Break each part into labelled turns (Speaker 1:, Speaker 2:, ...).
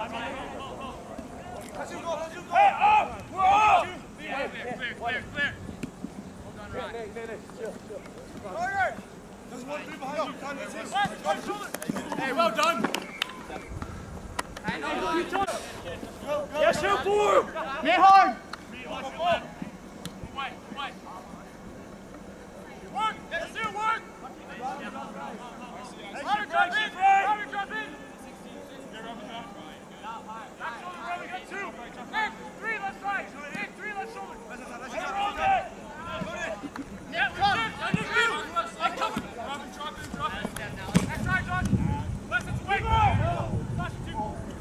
Speaker 1: Hey, up! We're up!
Speaker 2: Clear. Hold on, Ryan.
Speaker 1: There's 1-3 behind you.
Speaker 3: Hey, well done.
Speaker 1: Yes, shoot for him!
Speaker 3: Hit hard.
Speaker 1: Work! Let's do work! Robin, drop in! Robin, drop in! Back shoulder, Robin, got two! Nick, 3 left side! Nick, 3 left shoulder! Hey, roll there! Yeah, come! I'm coming! Robin, drop in! Next side, Josh! Left, it's way! Josh, 2!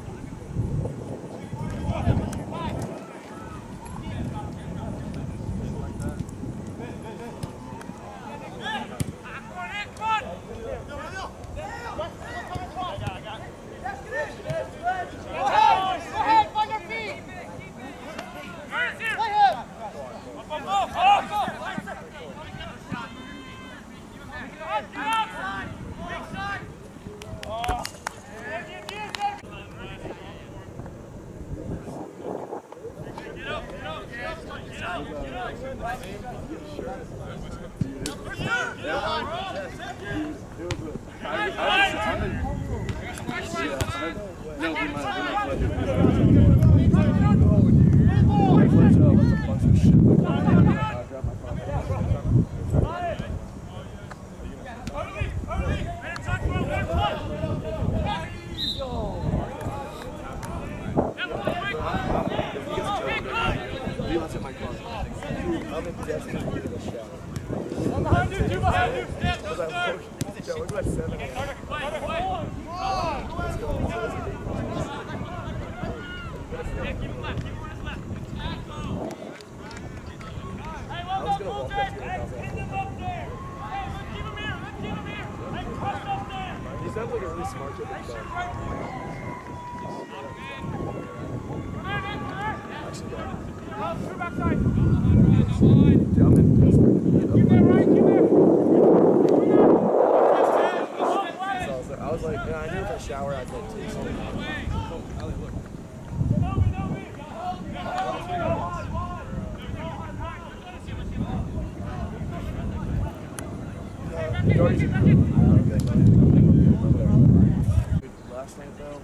Speaker 4: Last night though,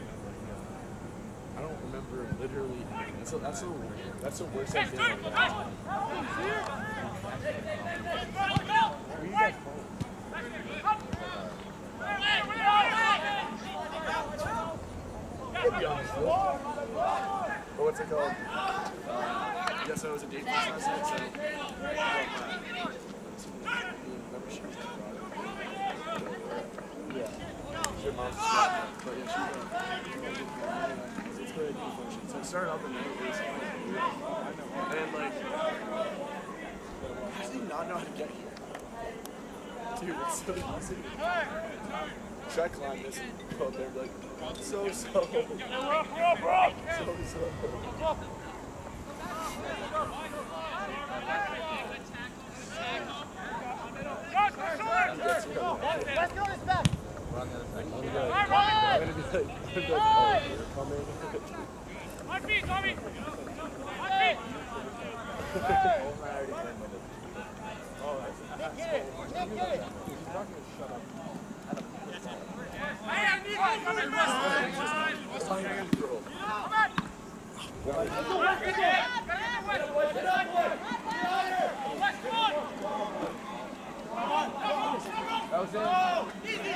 Speaker 4: I don't remember literally. That's the worst I've been on that. Where you guys from? Or what's it called? Yes, I was a date last night, so yeah. Your mom's but yeah, it's really good function. So it started off the night and like, how does he not know how to get here? Dude, it's so easy. Should I climb this and go up there and be like, so.
Speaker 1: We're up!
Speaker 4: So.
Speaker 3: Let's go this back.
Speaker 4: I'm gonna be like, oh, you're coming.
Speaker 1: On feet, Tommy! On feet!
Speaker 3: Get it.
Speaker 1: Hey, I need one! Come in, rest! Come on!
Speaker 4: That was it.
Speaker 1: Easy!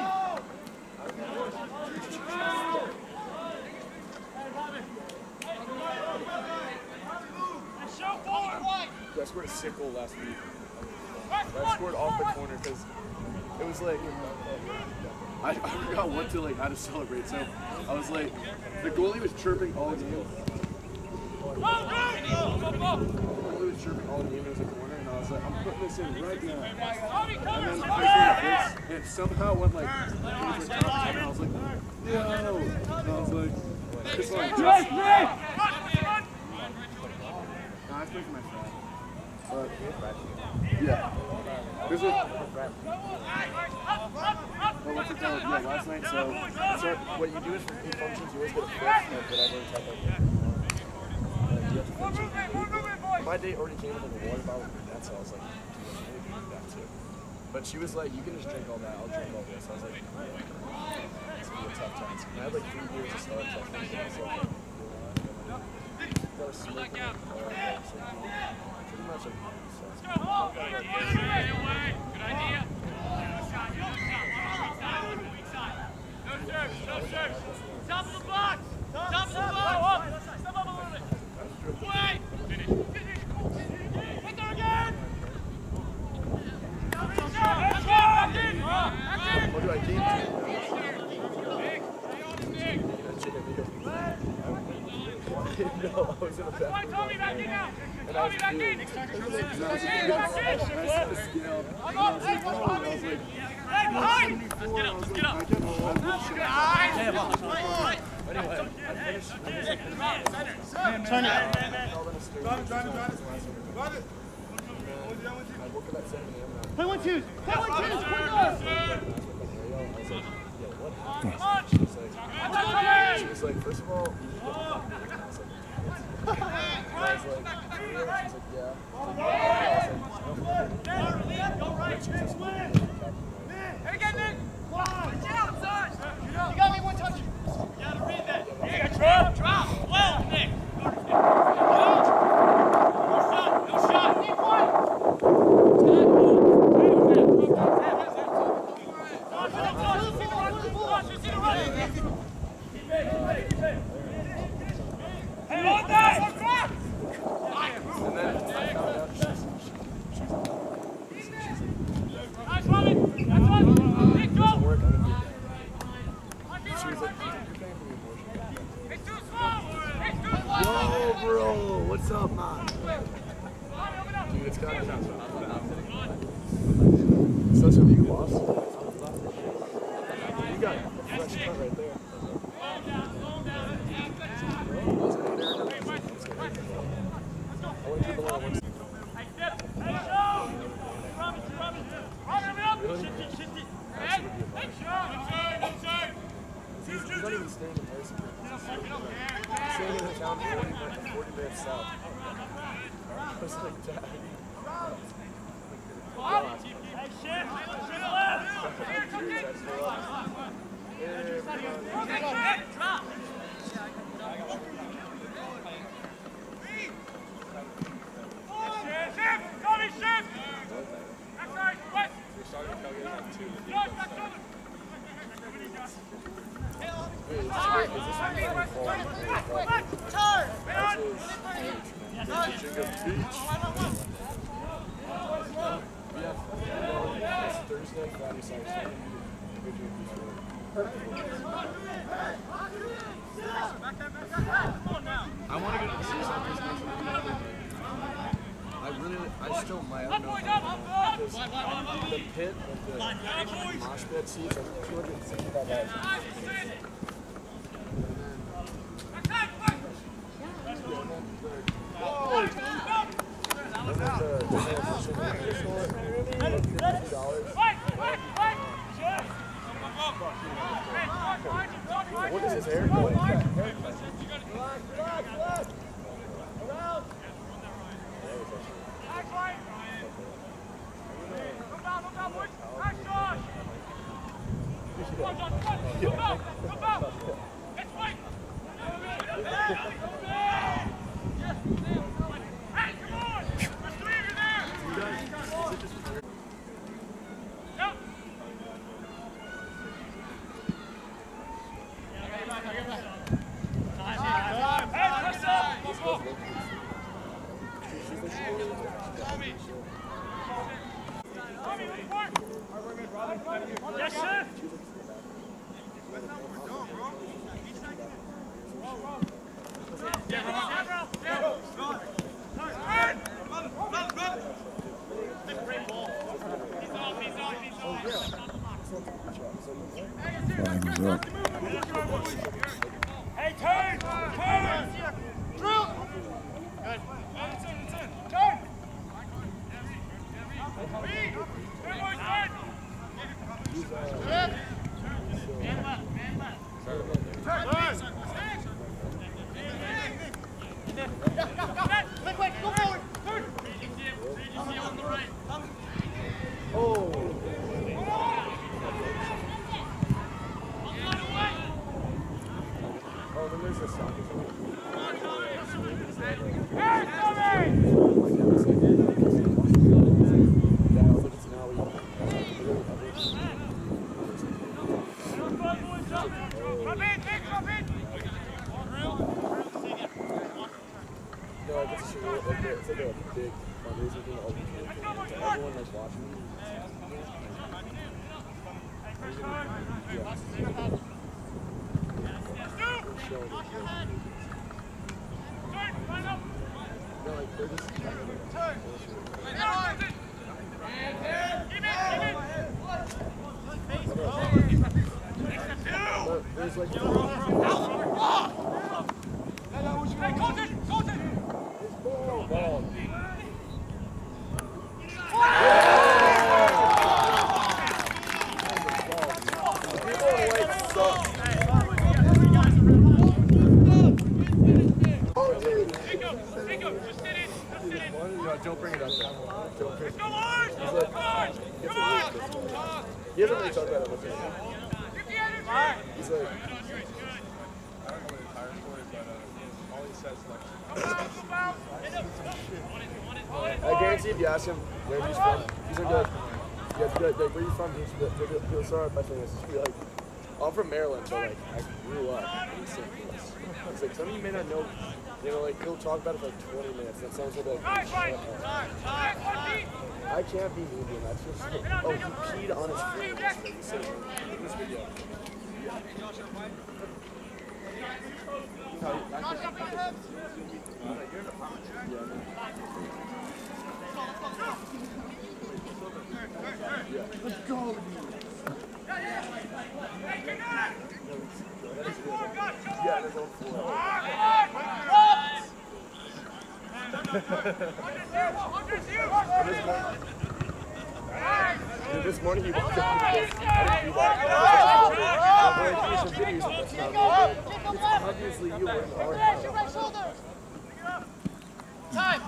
Speaker 4: I scored a sick goal last week. I scored off the corner because it was like I forgot what to how to celebrate. So I was like, the goalie was chirping all game. The goalie was chirping all game. It was a corner, and I was like, I'm putting this in right now. And then I threw it somehow went and I was like, no. And I was like, it's like just. I think my friend. Yeah. There's a. Oh, Oh, what's it called? Yeah, last night. So what you do is for group functions, you always get a fifth of whatever type of. My date already came with a water bottle with that, so I was like, maybe do that too. But she was like, you can just drink all that. I'll drink all this. I was like, yeah. It's gonna be a tough time. I had like 3 years of Starbucks. I think so. That was super cool. Pretty much like.
Speaker 2: Good idea. No serves, no serves. Top of the box! Top of the box! Step up a little bit. Wait! Hit there again!
Speaker 4: What do I game No, I was in a bathroom.
Speaker 2: Tommy, back in now!
Speaker 4: And I was
Speaker 2: back in!
Speaker 4: I saw the scale. And I was like, oh, and I was like,
Speaker 2: Hey, behind! Let's get up, let's get up.
Speaker 4: Anyway, I finished.
Speaker 3: Turn it.
Speaker 4: I woke up at 7 a.m.
Speaker 3: Play 1-2. Play 1-2.
Speaker 4: She was like, first of all, you need to get the I was like, yeah. She's like, yeah.
Speaker 2: Hey, again, Nick! Get out, son!
Speaker 3: You got me one touch.
Speaker 2: You gotta read that. Hey, drop! Well, Nick! No shot! Keep one! Hey, on that!
Speaker 4: And then I found out she's
Speaker 2: Nice running! That's one! Nick, go!
Speaker 4: work on it. She was like, you're paying for me more.
Speaker 2: It's too slow! It's too slow!
Speaker 4: Yo, bro, what's up, man? Dude, it's kind of such a big loss. You got a fresh cut right there. I went to the line once. He's not even staying in Harrison. He's staying in a town 40 minutes south. I was like, Dad. Thursday, Friday, Saturday. I want to go to the season. I still might. I don't know. Because the pit of the mosh pit seats are $265. What is his haircut?
Speaker 2: Yes, sir. Hey, turn! Turn! Drill! Good. It's in. Turn! Good.
Speaker 4: there's a soccer team. It's like a big fundraiser thing. Everyone like watching me. No, like they're just there's like ball. Don't bring it up there. Don't bring it up. He hasn't really talked about it with me. He's like, I guarantee if you ask him where he's from, he's gonna be like, yeah, like, where are you from? He'll start by saying this. He'll be like, I'm from Maryland, but like, I grew up in St. Louis. He's like, some of you may not know. You know, like, he'll talk about it for like 20 minutes, and it sounds like, I can't be medium, that's just, oh, he peed on his feet yesterday, you said in this video. Let's go! Yeah, there's no floor. This morning he woke up and obviously you were in our house.
Speaker 3: Time!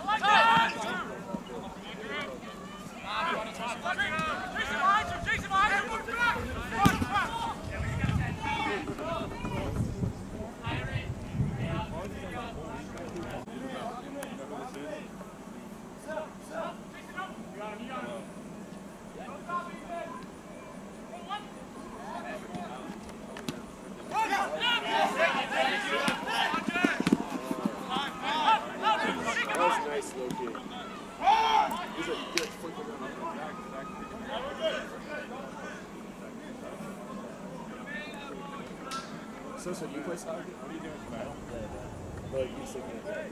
Speaker 4: So do you play soccer? What are you doing tonight? Like, you still can't play.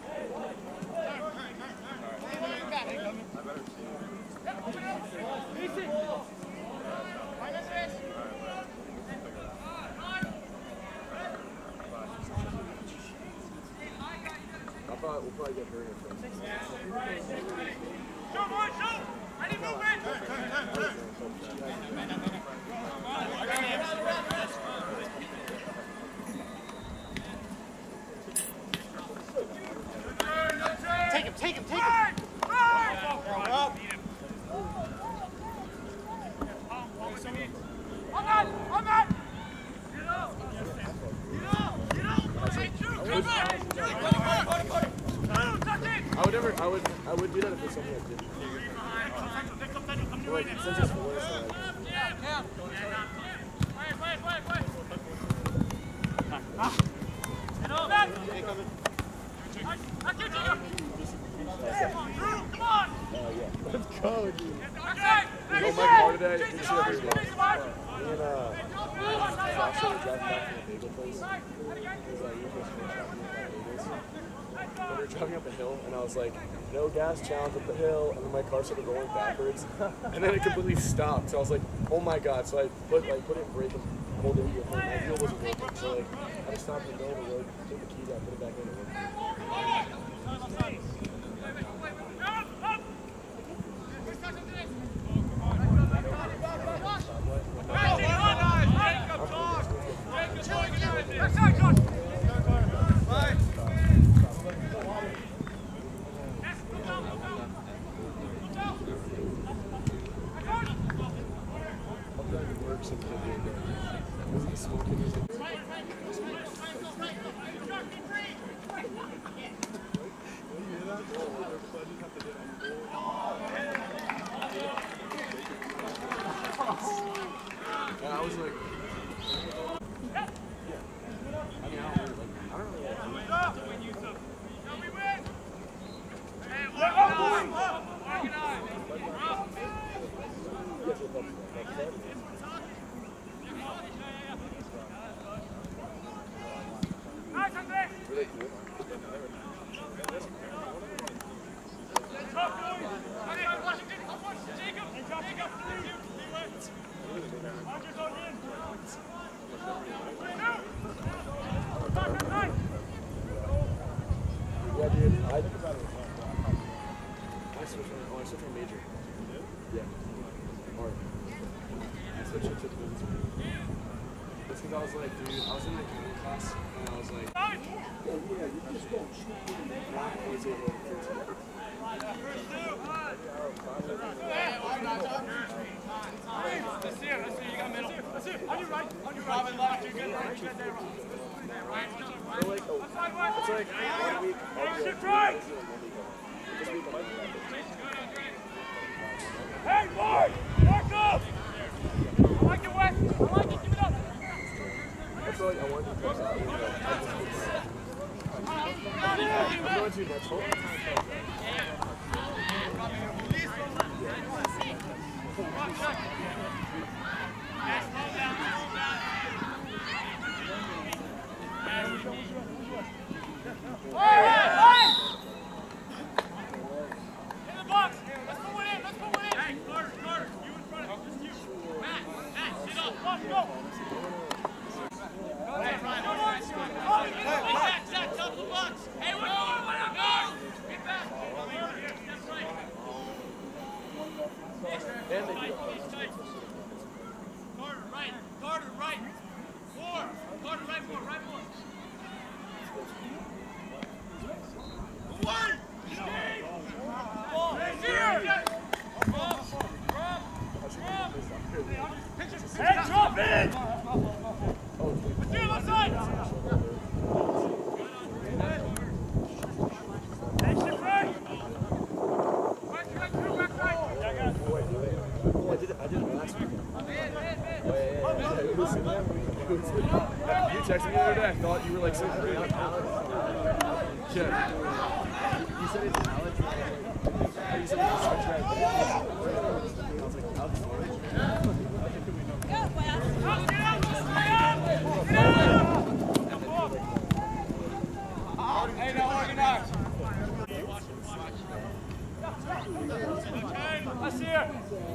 Speaker 4: We'll probably get hurt first.
Speaker 1: Show, boy, show! I need movement!
Speaker 3: Take him!
Speaker 1: On that!
Speaker 4: I would do that if it's something I did. Like, since it's forced, let's go, dude. You know my car today? Me and Sasha were driving back from the bagel place. We were driving up a hill, and I was like, no gas challenge up the hill, and then my car started rolling backwards, and then it completely stopped. So I was like, oh my god. So I put it in brake and pulled it into my wheel wasn't working. So like, I just stopped in the middle of the road, took the keys out, put it back in, and it worked. Were they cool? Yeah, dude, I switched my major. Yeah. Or I switched it to Queens. That's because I was like, dude, I was in my accounting class and I was like, oh yeah, you can just go and shoot I was able to
Speaker 2: Let's see it. You got middle. Let's see it. On your right. Robin left. You're good. Right. You're good there.
Speaker 4: it's like 1 week.
Speaker 1: Hey, Mark! Mark up! I like it, Wes. I like it. Give it up.
Speaker 4: I feel like I wanted to post out. I'm going to next hole.
Speaker 1: In the box. Let's put one in. Hey, Carter, you in front of him. Just you. Matt, sit up. Go. Zach, top of the box. Hey, we're going. Go. Get back. Step right. Carter, right. Four. Carter, right more. One. Hey, drop in! Let's do it, left side! Hey, shift right! Right, two, back right! Yeah, I got it.
Speaker 4: I did it last week. You texted me the other day. I thought you were like so great. Yeah. You said it's Alex. You said it's Alex. I was like, Alex.
Speaker 1: Hey, no, organize. Let's see it.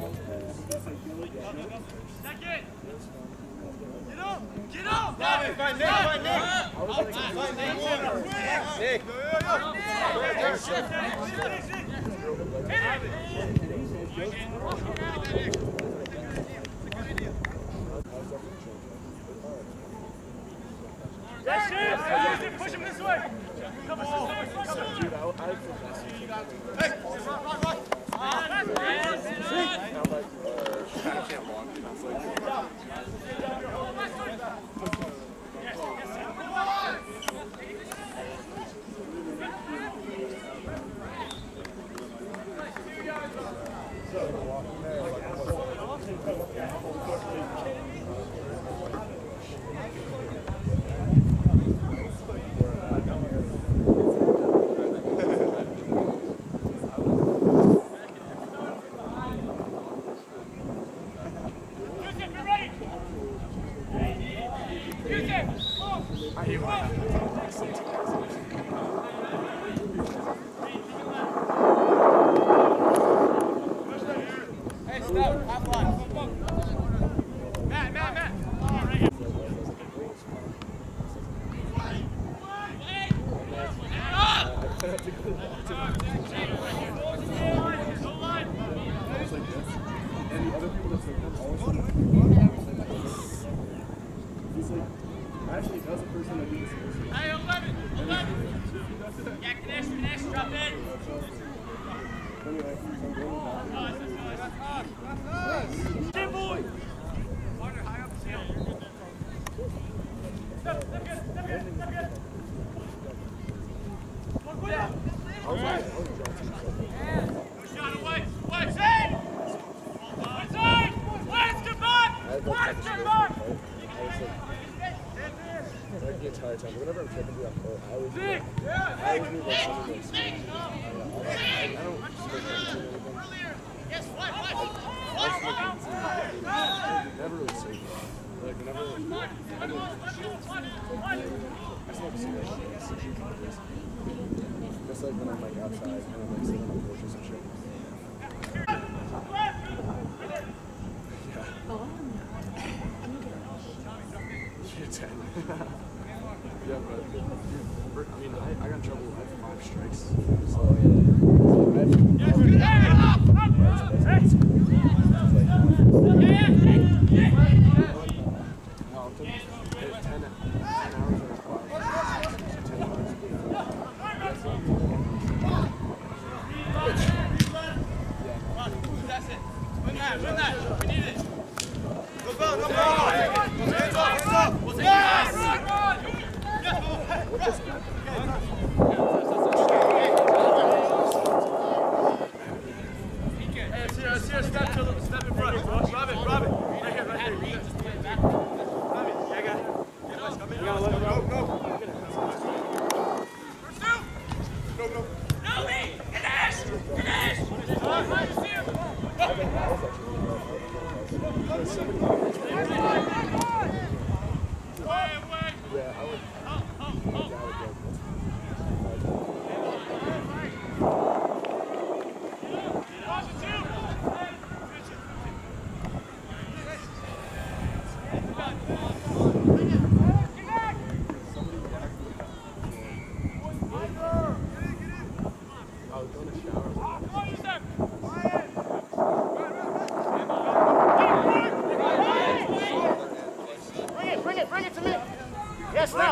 Speaker 1: Second. Get up.
Speaker 2: Find Nick.
Speaker 1: That's it. Push him this way. Come on.
Speaker 4: Dude, I
Speaker 2: Hey, rock.
Speaker 4: I'm like, I can't walk. It's like, I hate when I have to like 17 hours.
Speaker 2: Hey, stop. Half line.
Speaker 1: Matt. Oh, right here.
Speaker 4: It's like this. And the other people that's like, I'm always he's like, actually, that's the person that did this person.
Speaker 1: Hey, 11. Yeah, finish, drop in.
Speaker 4: Anyway, I'm going
Speaker 1: Team boy. Partner, high up the hill. Step good. One down. Shot away. West side. Get back.
Speaker 4: Like the entire time, whenever I'm tripping through that court, I always
Speaker 1: Zig.
Speaker 4: I always need like something like speed. I don't
Speaker 1: Yes, what?
Speaker 4: never really see. like whenever I still have to see that shit. That's like when I'm like outside and I'm like sitting on porches and shit. You're 10. Yeah, but I mean, I got in trouble. I had 5 strikes. So,
Speaker 2: That's it. Win that. We need it. Go. Hands up. We'll take it. Step in front. Robin. Right here. Just play it back. Robin, yeah, I got it. You gotta let him go. Pursue. Go. No, me. Finish. Right, see him. Away.
Speaker 4: yeah, I would.
Speaker 3: Bring it to me. Yes, now.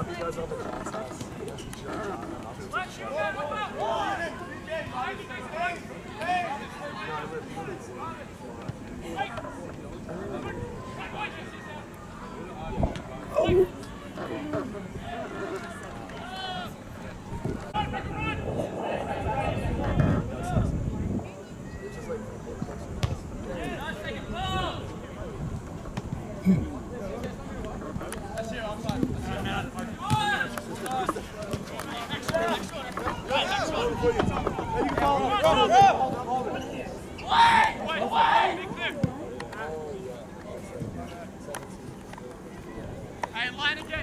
Speaker 2: Line again.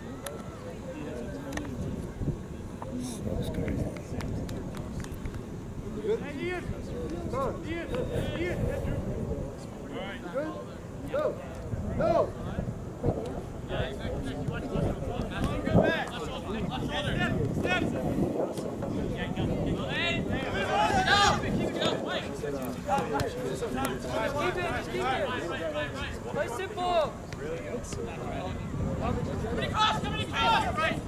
Speaker 4: Good? Hey, Ian. Come on. Ian. Good? Go.
Speaker 2: Play simple. Coming across. Right.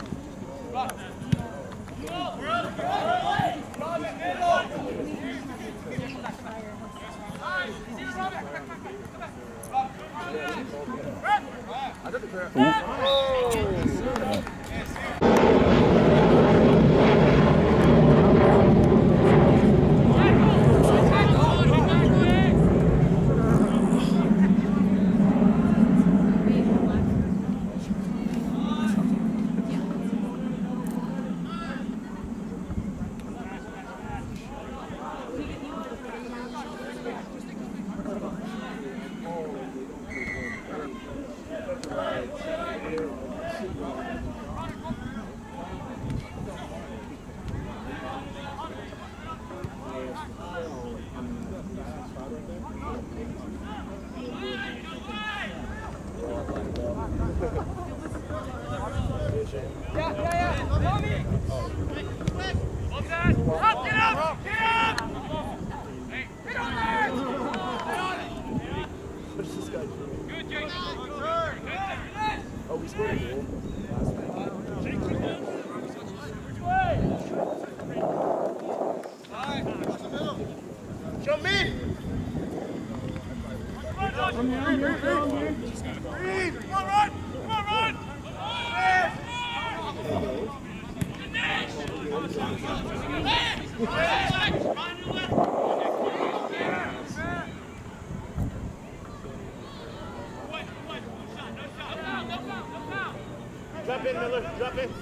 Speaker 3: Drop in, Miller. Drop in.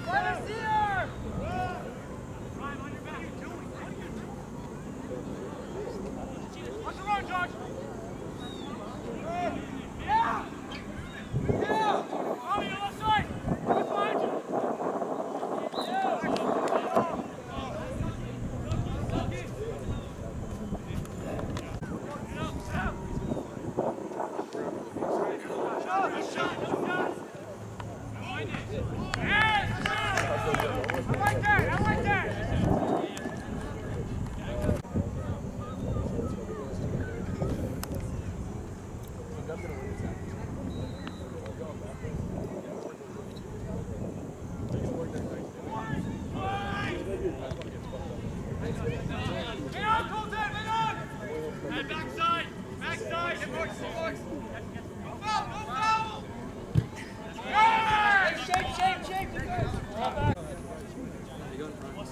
Speaker 1: Watch the run, Josh.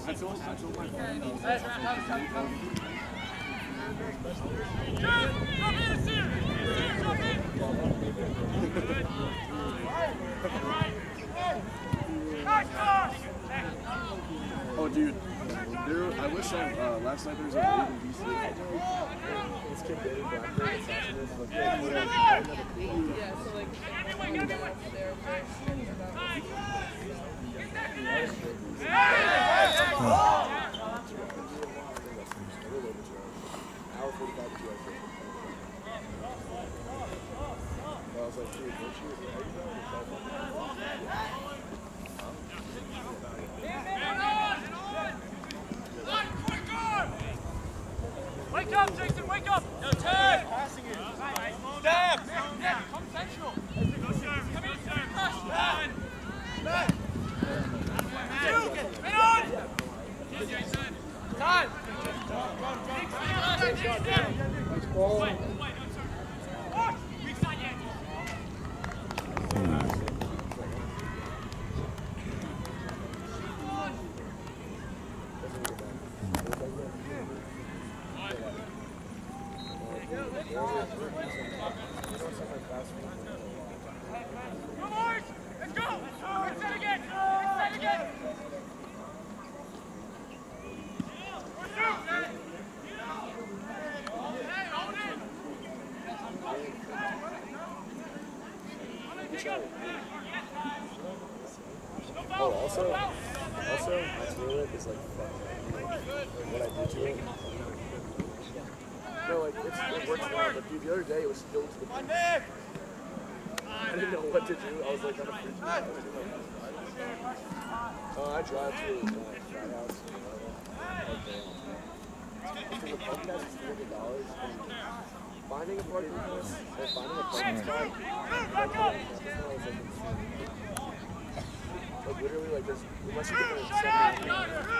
Speaker 4: I told my friend. Oh, dude. I wish last night there was a league in DC. This kid did it, but
Speaker 1: Wake up, Jason, wake up! No turn! Passing it. Stab! Come central. Come in, sir. One. Two. Right on! Jason. Time.
Speaker 4: Nice ball.
Speaker 1: Wait, no, sir. Watch! Weak side yet. Come on! Let's go! Let's set again! Let's set again!
Speaker 4: Oh, also, my toilet is like what I do to it. No, like it works well, but dude, the other day it was filled to the point. I didn't know what to do. I was like on a fridge. I drive to my frat house. The podcast is $300. Finding a parking place or finding a parking spot. Like literally, like this, unless you get there at 7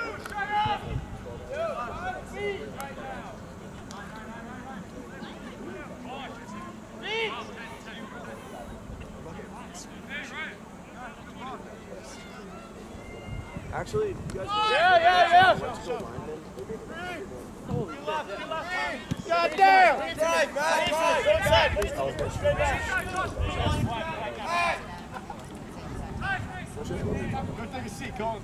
Speaker 4: Actually, you guys
Speaker 3: Yeah.
Speaker 4: went to go lineman.
Speaker 3: Holy God damn! Drive, man! Go take a seat, Colin.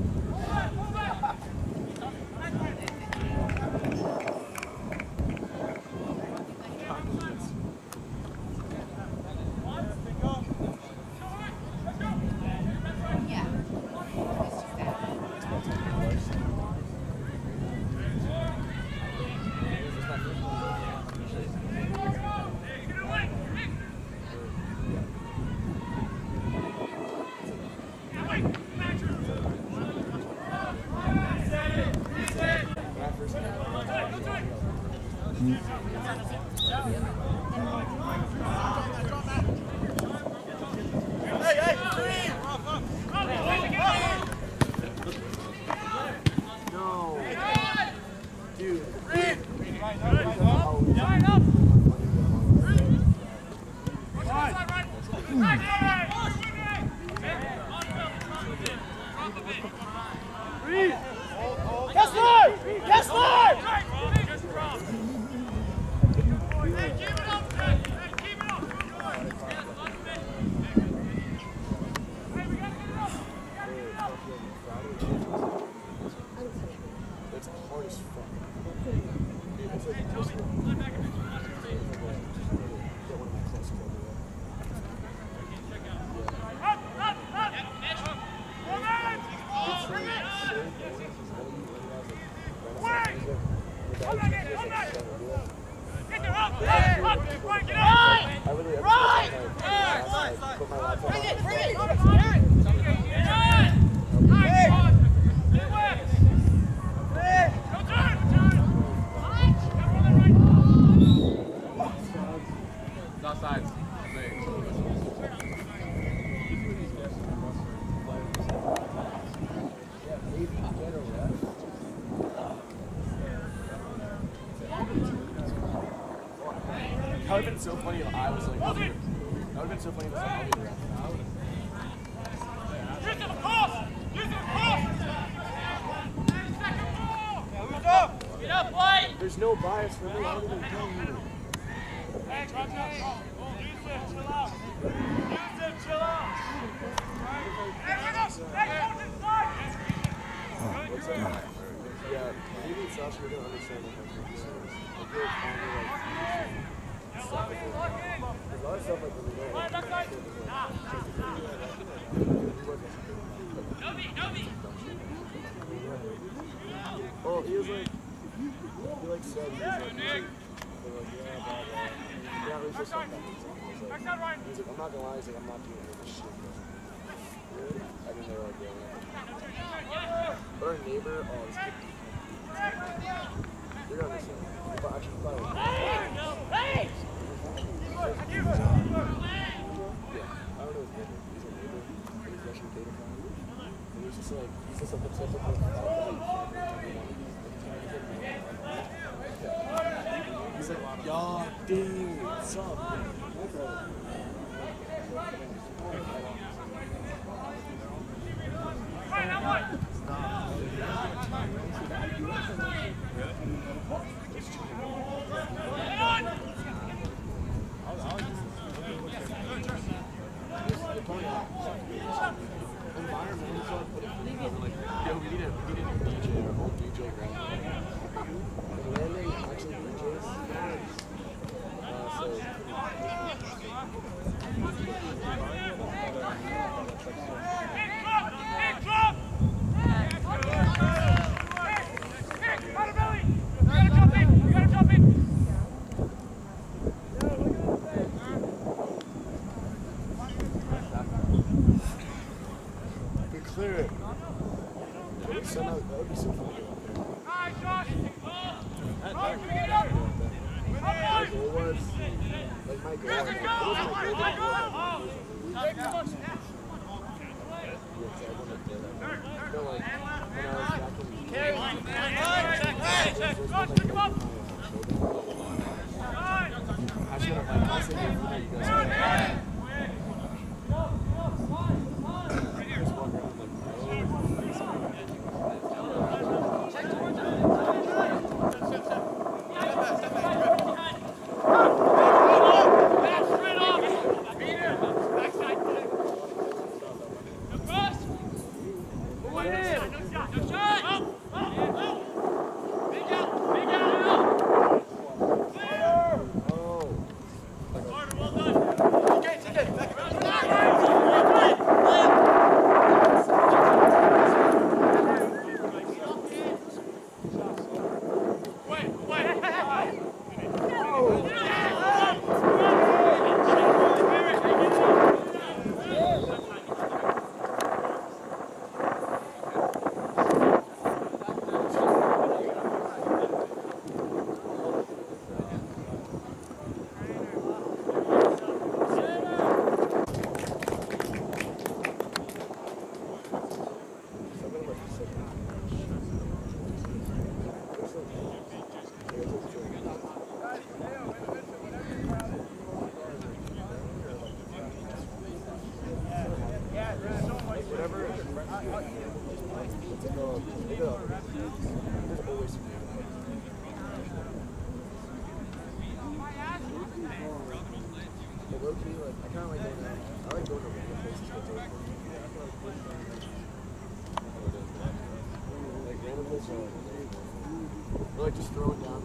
Speaker 3: That would have been so funny if I was like, that would have been so funny if I was like,
Speaker 1: Use the cross! Use the cross!
Speaker 3: there's no bias for me. I don't even tell you.
Speaker 1: Hey, drop down. Yusuf, chill out. Yusuf, chill out. Hey, bring up. Hey, hold inside.
Speaker 3: What's that? Yeah, maybe it's Sasha, we don't understand what that is. I feel it's finally like,
Speaker 1: Lock in.
Speaker 3: there's a lot of stuff like when we go.
Speaker 1: Alright, back side. Novi.
Speaker 3: Oh, he was like, he like said, he was like, yeah, blah, blah. Yeah, it was just like that.
Speaker 1: Back side, Ryan.
Speaker 3: He's like, I'm not gonna lie, he's like, I'm not doing any of this shit. Really? I didn't know like, yeah. But our neighbor, oh, this kid. You're gonna understand. But actually, probably.
Speaker 1: Hey!
Speaker 3: Yeah, I don't know his neighbor. He's a neighbor. He's Russian data fan. And he's just like, he's just like obsessed with he's like, y'all, dude, what's up?
Speaker 1: Ryan, I'm one.
Speaker 3: Yo, we need a DJ, our old DJ grandma. And Landon actually DJs. Clear it. Somehow, that would be so funny. Like it was, like my goal. It was my goal. No, like, when I was back in I should have, like, I said, you guys. Like just throwing down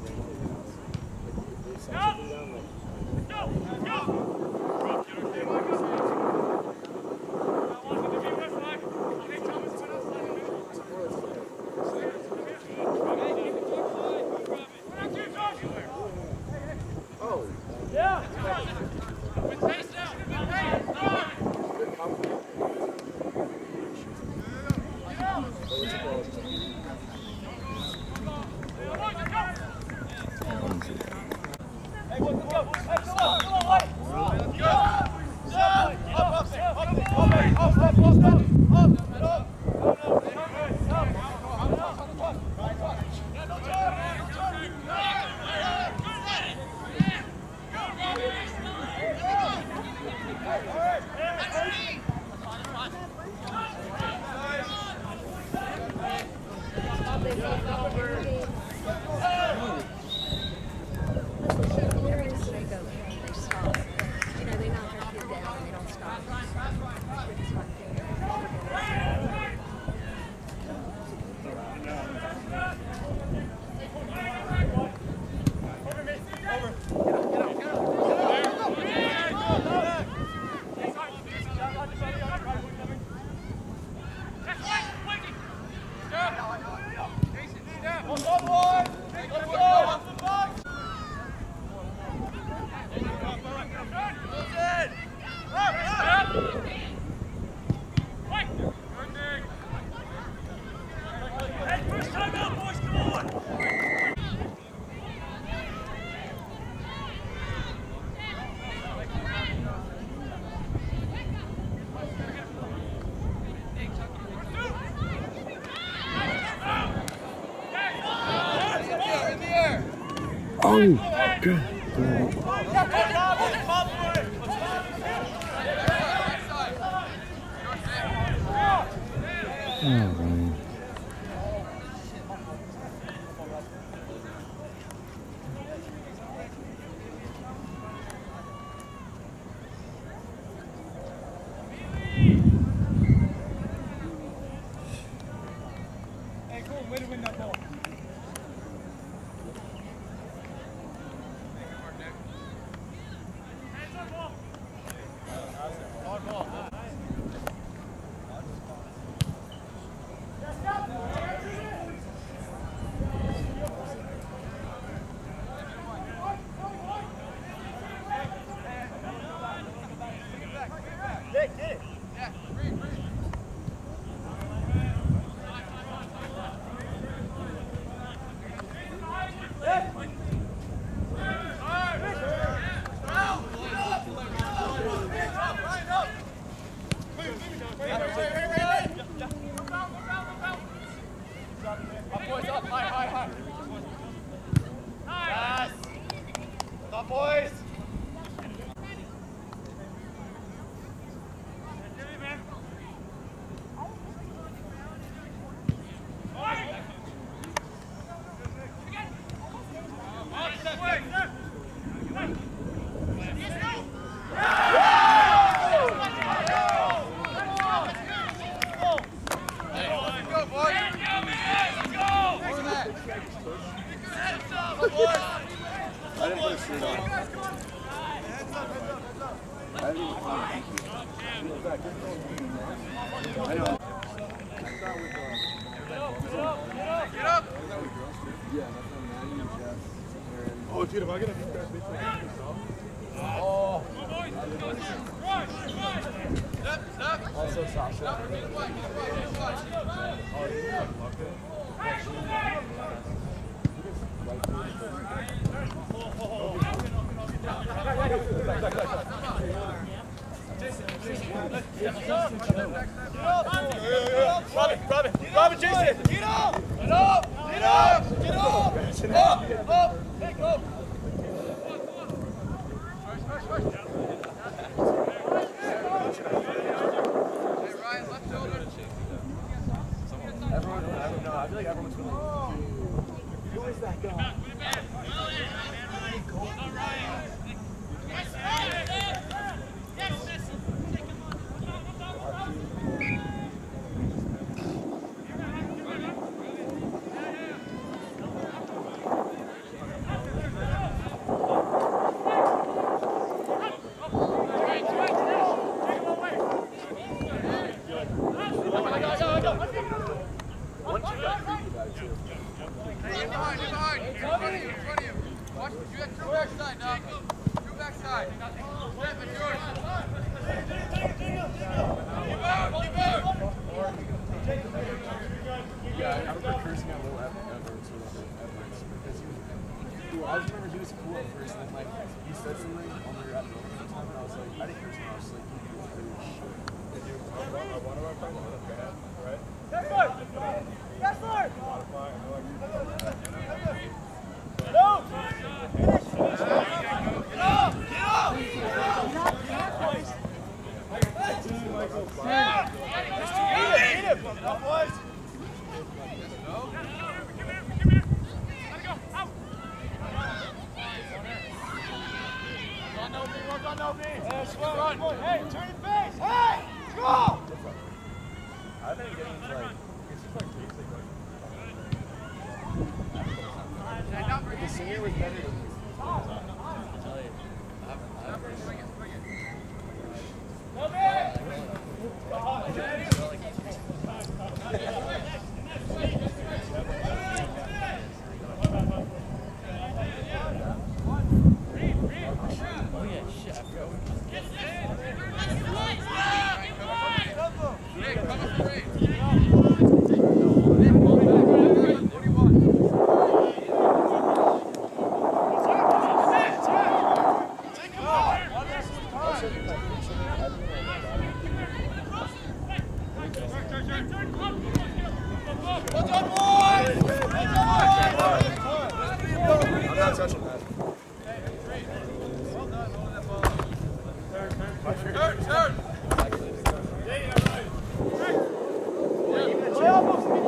Speaker 5: good. Oh, man.
Speaker 1: Hey, cool, way to win that ball.
Speaker 4: I didn't put a shirt on. I didn't even I know.
Speaker 1: Get up!
Speaker 4: Yeah, that's what Maddie and Jeff.
Speaker 3: Oh, dude, if I get a big guy, big guy.
Speaker 4: Oh.
Speaker 1: Step!
Speaker 4: Also, Sasha.
Speaker 1: Stop!
Speaker 3: Oh, yeah.
Speaker 1: Robin, Jason! Get up! Get up! Get up! Get up! Up! Hey, go! Hey, Ryan, left shoulder.
Speaker 4: I feel like everyone's really. Who is that guy? I remember he was cool at first, and then like he said something when we were at the time, and I was like, I didn't curse him. I was like, he was really shit.
Speaker 3: Did you? One of our friends was a bad, right?
Speaker 1: Yes, Lord! Yes, Lord!
Speaker 3: Modify. I know like you.
Speaker 1: No! Get up! Get up! Eat him! Get up, boys! Hey, turn your face! Hey! Go!
Speaker 3: I think getting into like, it's just like basic. Like,
Speaker 4: The singer was better than I'm not touching that.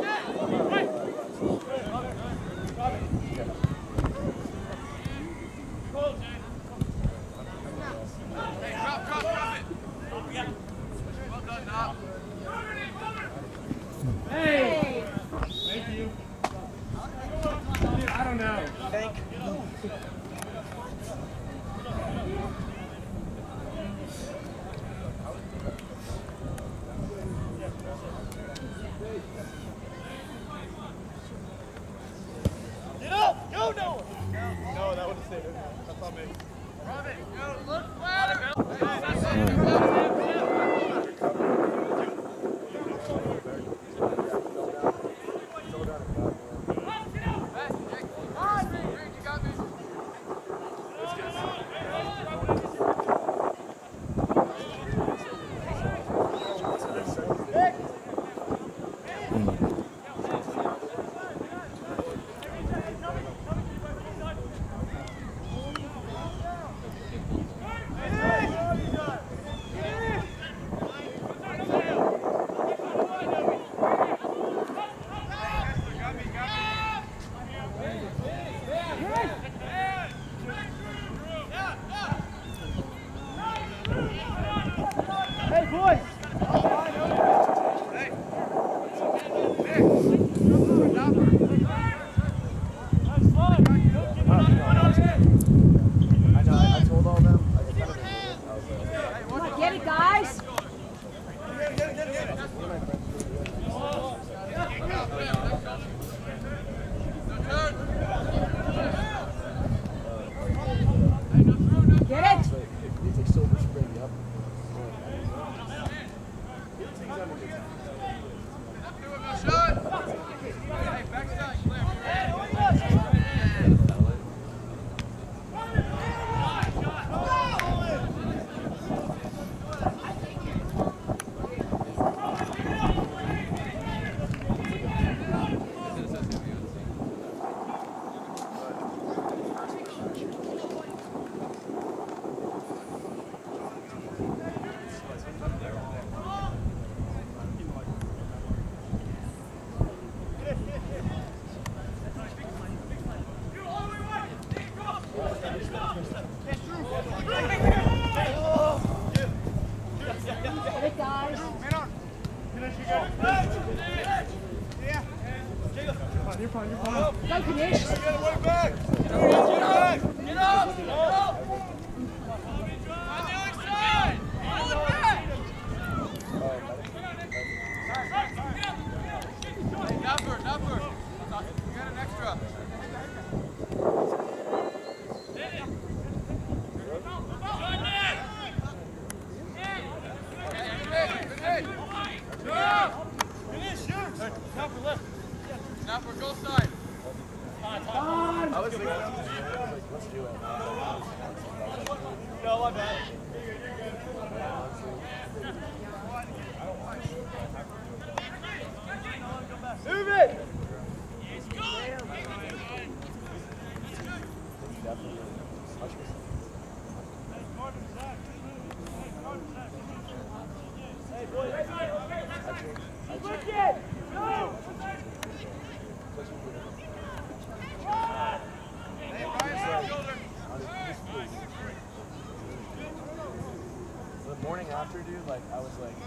Speaker 3: After, dude, like, I was like,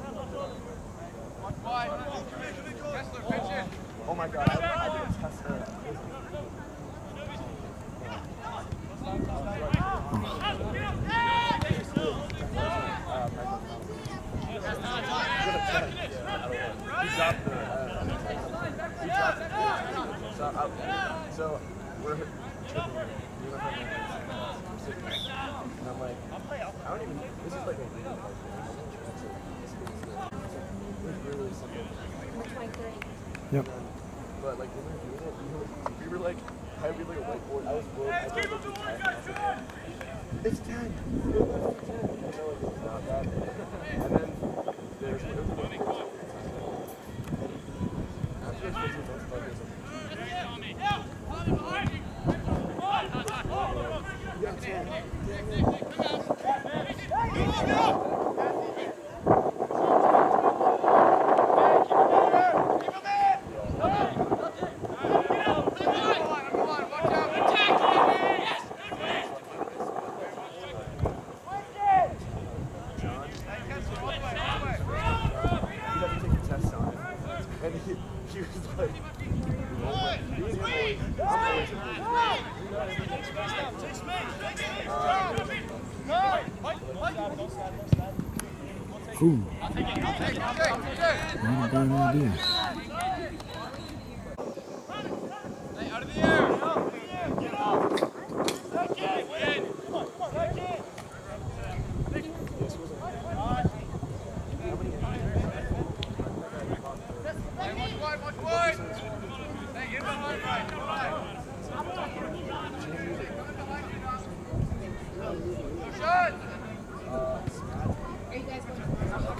Speaker 3: oh my god, I did a test for so we're and I'm like, I don't even, this is like a video. It was really simple.
Speaker 5: Yep.
Speaker 3: But like when we were doing it, we were like, I had like a whiteboard. I was bored. It's 10. You know, like it's not that. And then there's
Speaker 5: Ooh. Not a bad idea.
Speaker 2: Hey, out of the air! Get up! Win! Hey, watch wide! Hey, give him a hard right, no right! Shot!
Speaker 6: Are you guys going to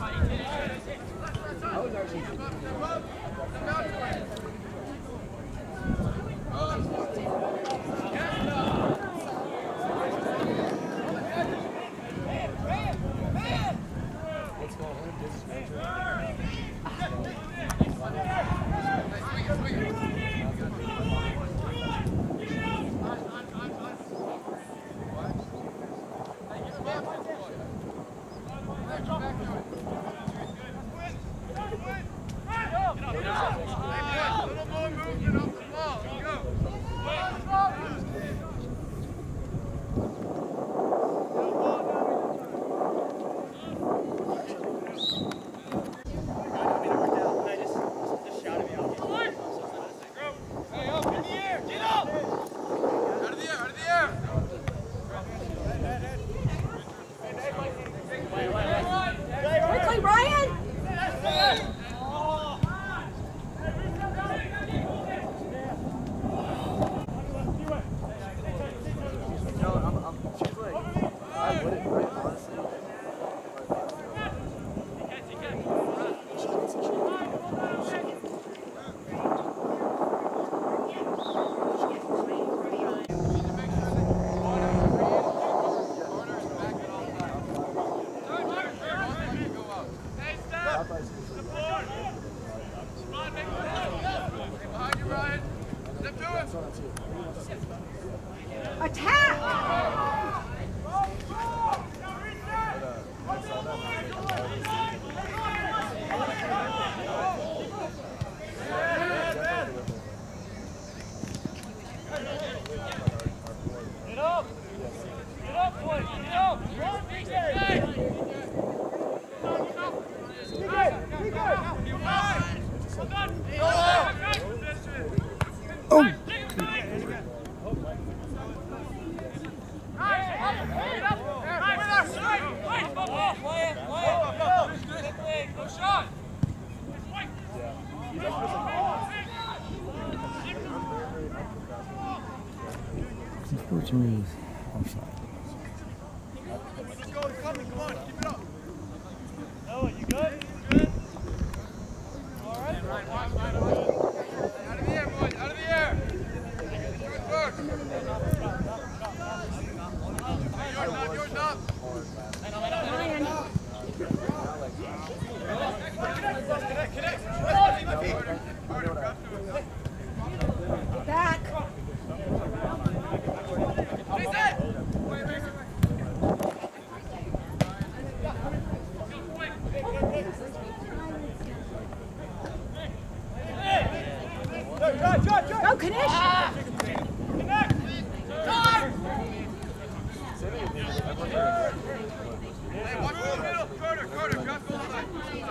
Speaker 5: Unfortunately, offside.
Speaker 2: Let's go, he's coming, come on, keep it up. Noah, you good? Good? All right. Out of the air, boys, out of the air. Good work. Yours up. Connect.
Speaker 6: back? Go, Kanish!
Speaker 2: Hey, watch the middle. Carter, drop goal line.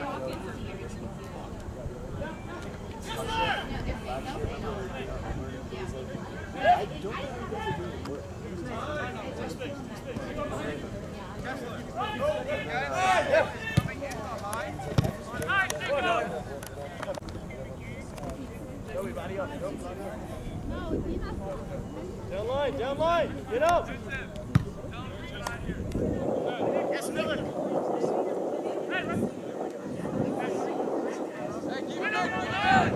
Speaker 1: Down line, get up!
Speaker 2: Yes, Miller. Hey, keep it up.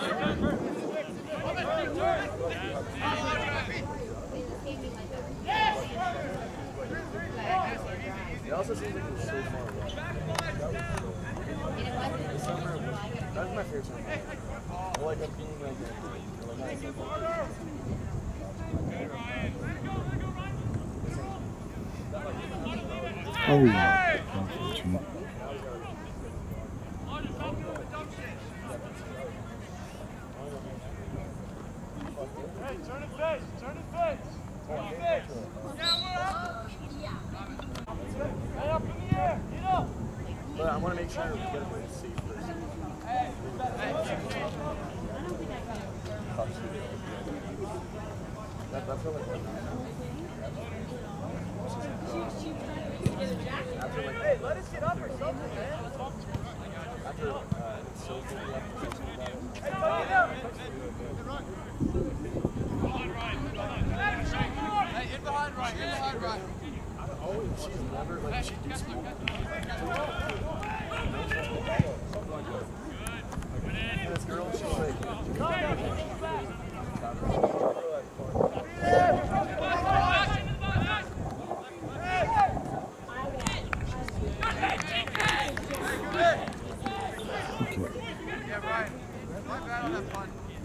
Speaker 3: It also seems like it was so far away. That was my favorite song. I like that feeling like that.
Speaker 5: Oh, yeah. Unfortunate.
Speaker 1: Hey, turn and face. Turn and face. Turn and face. Yeah, we're up. Hey, up in the air. Get up.
Speaker 3: But I want to make sure we get him in safe first.
Speaker 1: Hey.
Speaker 3: That's really good.
Speaker 1: Hey, let us get up or something, man.
Speaker 3: After it's so good, we have to talk about it.
Speaker 1: Hey, come on.
Speaker 2: Hey, in behind right, in behind right.
Speaker 3: Always, she's never like she do school. This girl, she's like.
Speaker 2: Yeah, Ryan. My bad on that punt.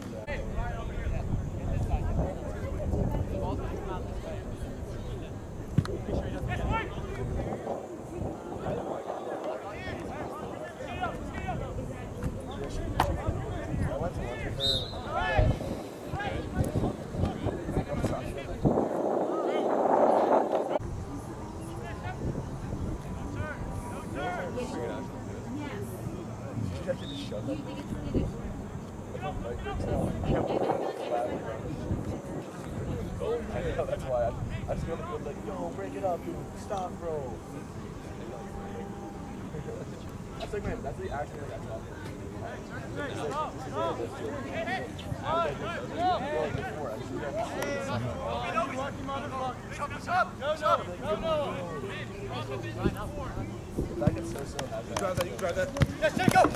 Speaker 3: That's why I just feel like, yo, break it up, dude. Stop, bro. That's like, man, that's the action that I talk about. I get so happy. You drive that.
Speaker 1: Yes, take go.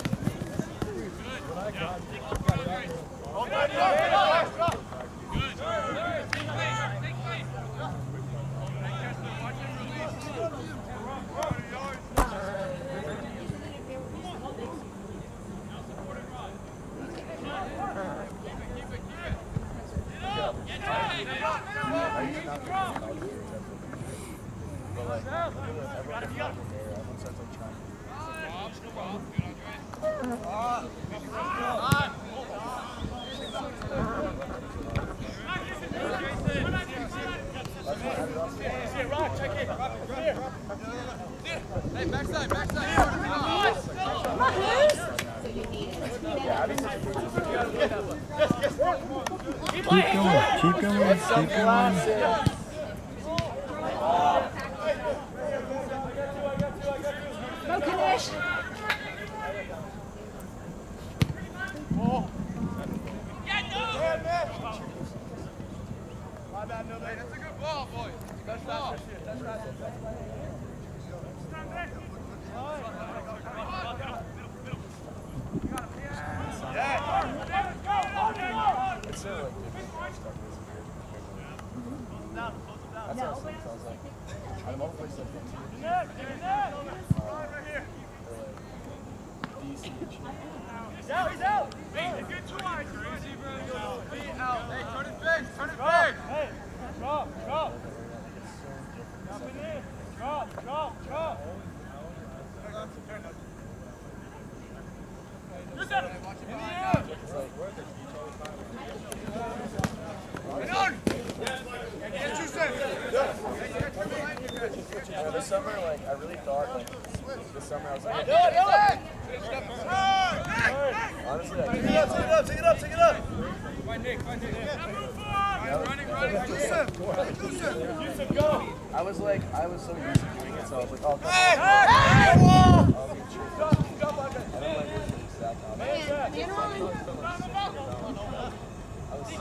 Speaker 2: Hey, backside.
Speaker 5: Keep going.
Speaker 6: Go, Kanish.
Speaker 2: Hey, that's a good ball, boys. Good ball.
Speaker 3: It's so like different stuff. That's what I was thinking. So I was like, out of all the places I've been to, DC and Chief.
Speaker 1: He's out. Get two eyes.
Speaker 2: Easy, bro. Be out. Hey, turn it big.
Speaker 1: Hey, drop. Drop it in. Drop.
Speaker 2: Watch it behind.
Speaker 3: It's like, this summer, like, I really thought, like, this summer I was like, honestly, like, take it up.
Speaker 2: Find Nick. Running.
Speaker 3: I was so used to doing it, so I was like, oh, come on. I'll be sure. I don't like this exact opposite. I was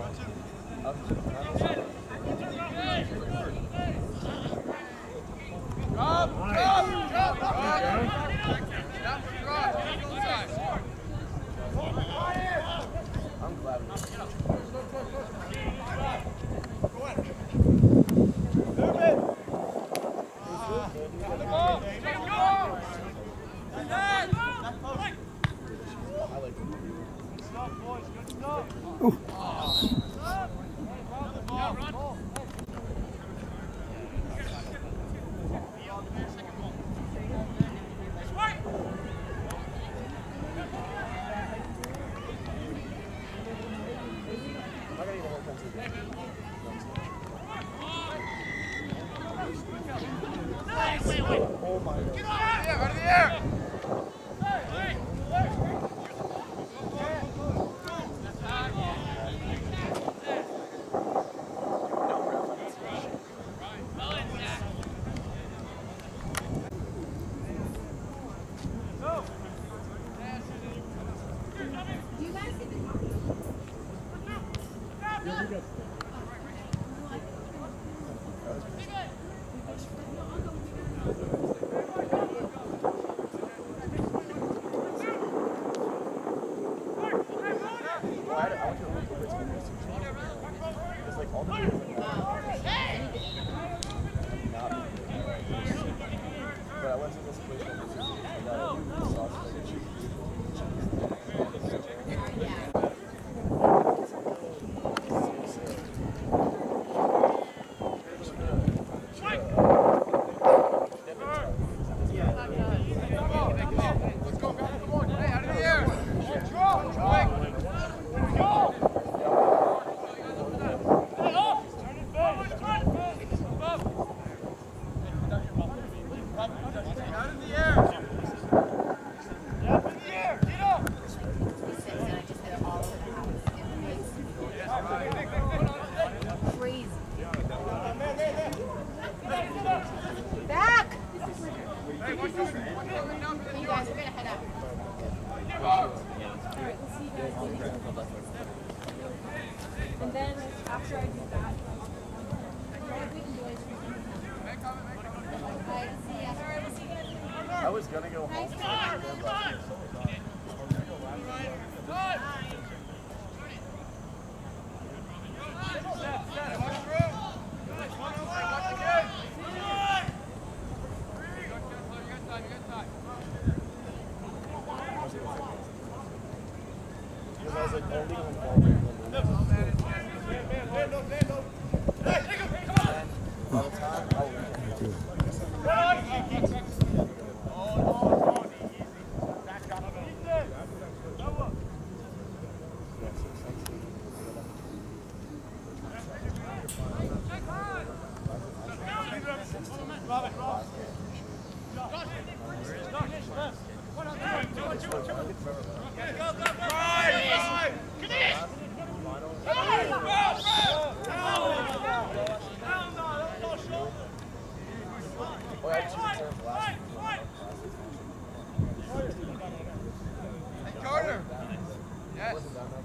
Speaker 3: I'm glad we I gotta get a whole country.
Speaker 4: Oh my God.
Speaker 2: Get out of the air!
Speaker 6: Do you guys see the
Speaker 4: But I went to this place and I got a sauce and cheese.
Speaker 2: Let's go, guys. Come on. Hey, out of the air. Control. Quick. Go. Hey, off. Turn it back. Out in the air. Up in the air. Get up.
Speaker 6: crazy? Back!
Speaker 2: Hey, what's going on?
Speaker 6: You guys are gonna head out. And then after I do that,
Speaker 4: I was gonna go home. Because I was like only on ball. By the time I
Speaker 2: Carter. Yes.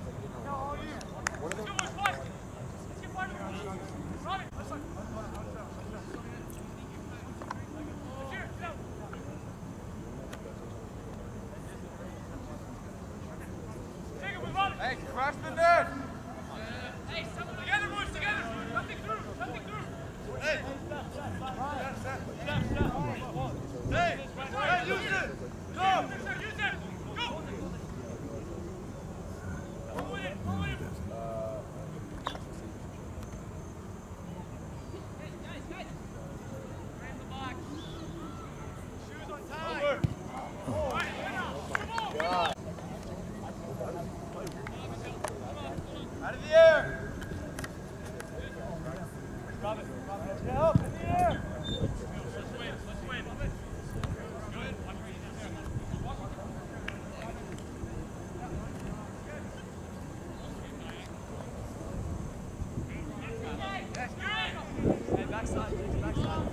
Speaker 2: Hey, crush the net. Hey, together, boys, together. Nothing through, nothing through. Hey. Hey, hey, use it. Go. Use it. Go. Go with it. Go with it. Guys. Ran the box. Shoes on time. Over. Oh, right, come on. Out of the air! Robin, get up in the air! Let's win. Good. Yes, good. Hey, backside, please, backside.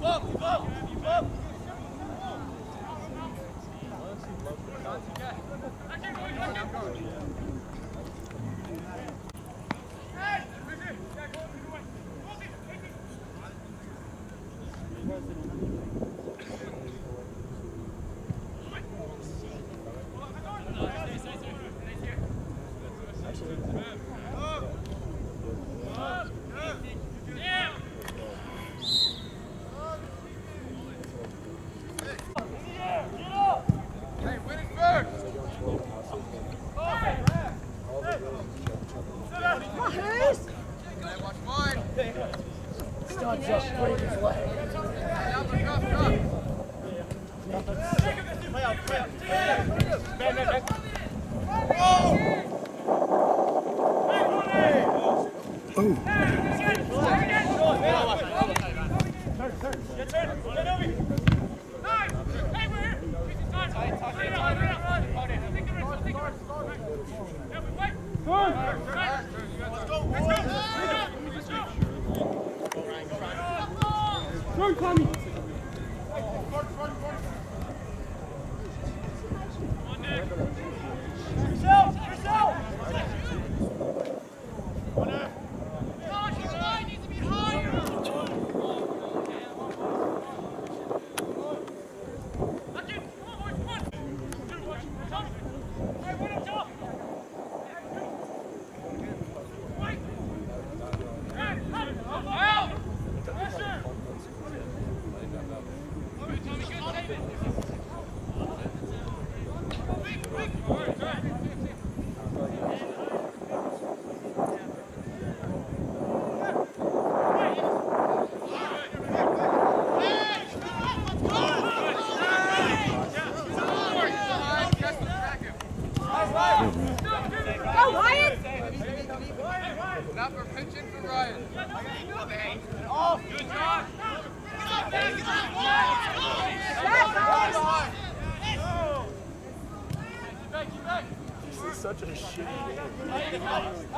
Speaker 4: Such a shitty game.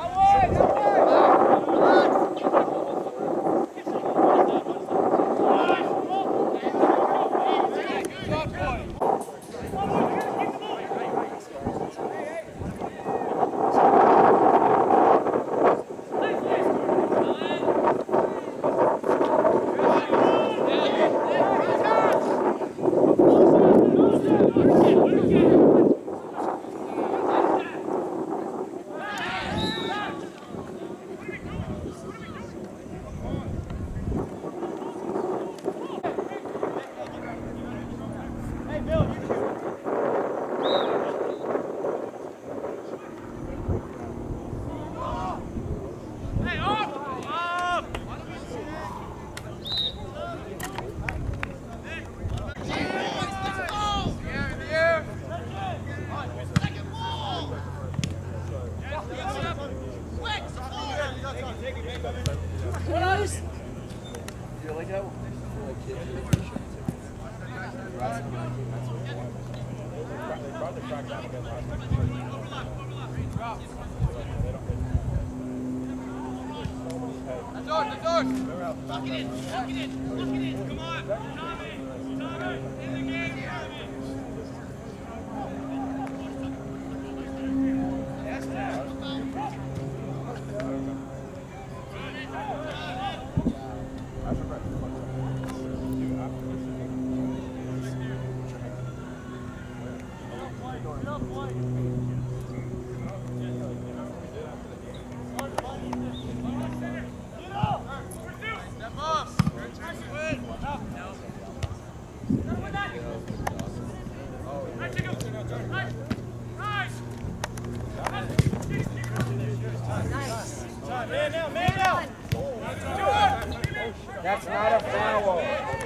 Speaker 2: That's not a foul.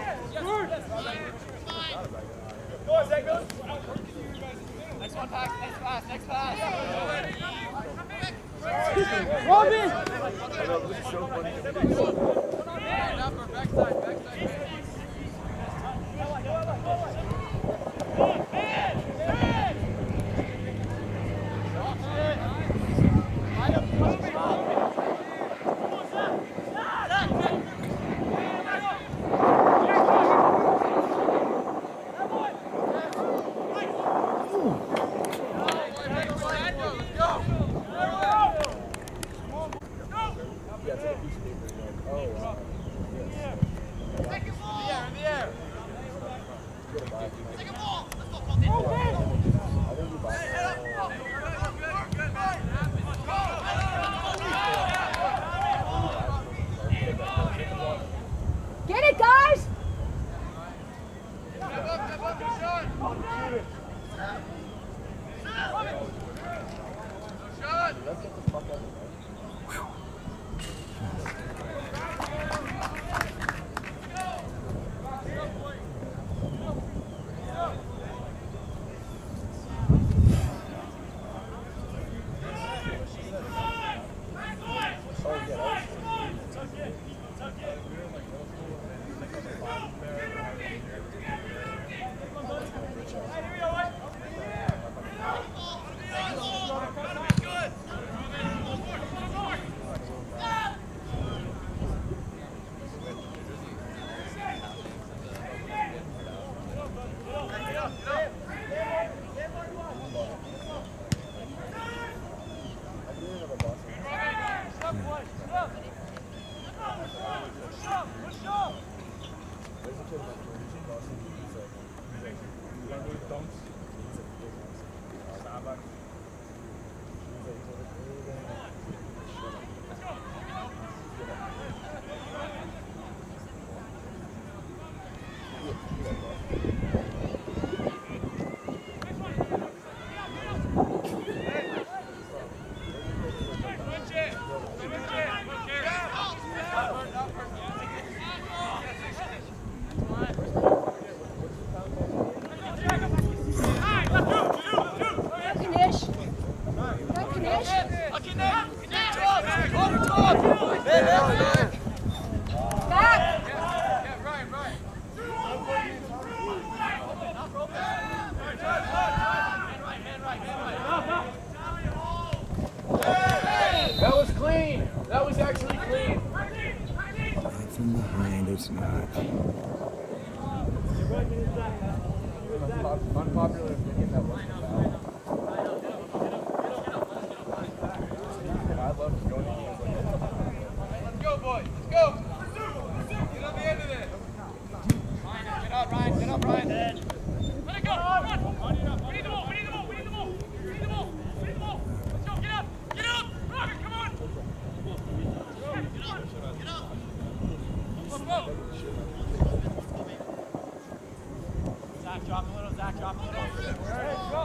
Speaker 1: Next one, pass, next pass, next pass.
Speaker 6: Robin!
Speaker 4: I know, this is so funny.
Speaker 1: Backside, backside.
Speaker 2: Come
Speaker 6: Get it, guys!
Speaker 2: That was clean. That was actually clean.
Speaker 5: Not from behind, it's not.
Speaker 3: Unpopular opinion, that wasn't a foul. I love going to games like that.
Speaker 2: Let's go, boys. Let's go. Get on the end of this. Get up, Ryan. Get up, Ryan.
Speaker 1: Let it go. Come on. We need the ball. We need the ball. We need the ball. We need the ball. We need the ball. Let's go. Get up. Get up. Rocket, come on. Get up. Get up. Let's go. Zach, drop a little. Zach, drop a little.